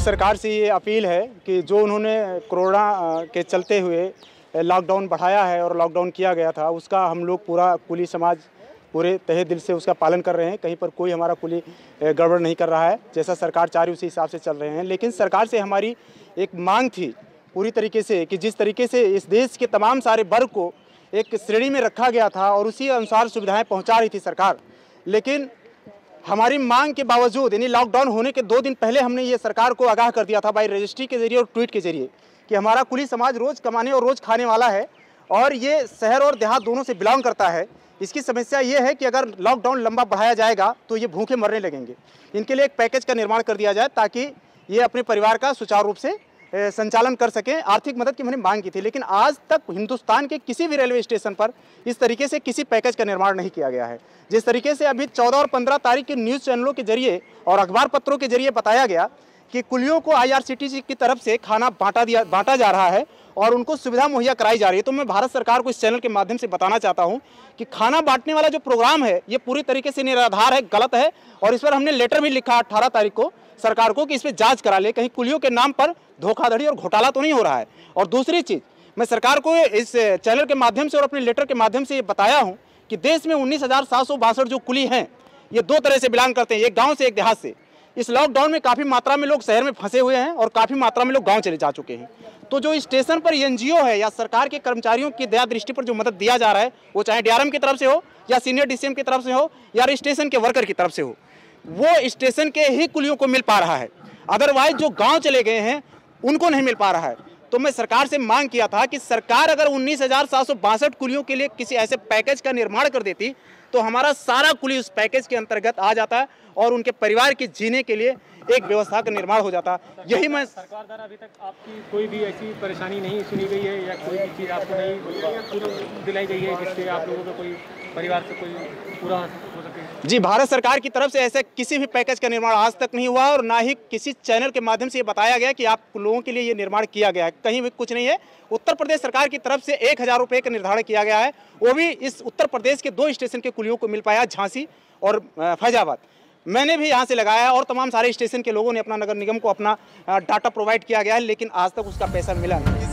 सरकार से ये अपील है कि जो उन्होंने कोरोना के चलते हुए लॉकडाउन बढ़ाया है और लॉकडाउन किया गया था, उसका हम लोग पूरा कुली समाज पूरे तहे दिल से उसका पालन कर रहे हैं। कहीं पर कोई हमारा कुली गड़बड़ नहीं कर रहा है। जैसा सरकार चाह रही उसी हिसाब से चल रहे हैं। लेकिन सरकार से हमारी एक मांग थी पूरी तरीके से कि जिस तरीके से इस देश के तमाम सारे वर्ग को एक श्रेणी में रखा गया था और उसी अनुसार सुविधाएं पहुंचा रही थी सरकार, लेकिन हमारी मांग के बावजूद यानी लॉकडाउन होने के 2 दिन पहले हमने ये सरकार को आगाह कर दिया था बाई रजिस्ट्री के जरिए और ट्वीट के जरिए कि हमारा कुली समाज रोज़ कमाने और रोज़ खाने वाला है और ये शहर और देहात दोनों से बिलोंग करता है। इसकी समस्या ये है कि अगर लॉकडाउन लंबा बढ़ाया जाएगा तो ये भूखे मरने लगेंगे। इनके लिए एक पैकेज का निर्माण कर दिया जाए ताकि ये अपने परिवार का सुचारू रूप से संचालन कर सकें। आर्थिक मदद की मैंने मांग की थी, लेकिन आज तक हिंदुस्तान के किसी भी रेलवे स्टेशन पर इस तरीके से किसी पैकेज का निर्माण नहीं किया गया है। जिस तरीके से अभी 14 और 15 तारीख के न्यूज़ चैनलों के जरिए और अखबार पत्रों के जरिए बताया गया कि कुलियों को IRCTC की तरफ से खाना बांटा जा रहा है और उनको सुविधा मुहैया कराई जा रही है। तो मैं भारत सरकार को इस चैनल के माध्यम से बताना चाहता हूं कि खाना बांटने वाला जो प्रोग्राम है ये पूरी तरीके से निराधार है, गलत है और इस पर हमने लेटर भी लिखा 18 तारीख को सरकार को कि इस पर जांच करा ले, कहीं कुलियों के नाम पर धोखाधड़ी और घोटाला तो नहीं हो रहा है। और दूसरी चीज़, मैं सरकार को इस चैनल के माध्यम से और अपने लेटर के माध्यम से ये बताया हूँ कि देश में 19,762 जो कुली हैं ये 2 तरह से बिलोंग करते हैं, एक गाँव से एक देहात से। इस लॉकडाउन में काफ़ी मात्रा में लोग शहर में फंसे हुए हैं और काफ़ी मात्रा में लोग गांव चले जा चुके हैं। तो जो स्टेशन पर NGO है या सरकार के कर्मचारियों की दया दृष्टि पर जो मदद दिया जा रहा है, वो चाहे DRM की तरफ से हो या सीनियर DCM की तरफ से हो या स्टेशन के वर्कर की तरफ से हो, वो स्टेशन के ही कुलियों को मिल पा रहा है। अदरवाइज जो गाँव चले गए हैं उनको नहीं मिल पा रहा है। तो मैं सरकार से मांग किया था कि सरकार अगर 19,762 कुलियों के लिए किसी ऐसे पैकेज का निर्माण कर देती तो हमारा सारा कुली उस पैकेज के अंतर्गत आ जाता और उनके परिवार के जीने के लिए एक व्यवस्था का निर्माण हो जाता। यही मैं सरकार द्वारा अभी तक आपकी कोई भी ऐसी परेशानी नहीं सुनी गई है या कोई भी चीज़ आपको नहीं दिलाई गई है जिससे आप लोगों का कोई परिवार से कोई पूरा हो सके? जी, भारत सरकार की तरफ से ऐसे किसी भी पैकेज का निर्माण आज तक नहीं हुआ और ना ही किसी चैनल के माध्यम से ये बताया गया कि आप लोगों के लिए ये निर्माण किया गया है। कहीं भी कुछ नहीं है। उत्तर प्रदेश सरकार की तरफ से 1,000 रुपये का निर्धारण किया गया है, वो भी इस उत्तर प्रदेश के 2 स्टेशन के कुलियों को मिल पाया, झांसी और फैजाबाद। मैंने भी यहाँ से लगाया और तमाम सारे स्टेशन के लोगों ने अपना नगर निगम को अपना डाटा प्रोवाइड किया गया है, लेकिन आज तक उसका पैसा मिला नहीं।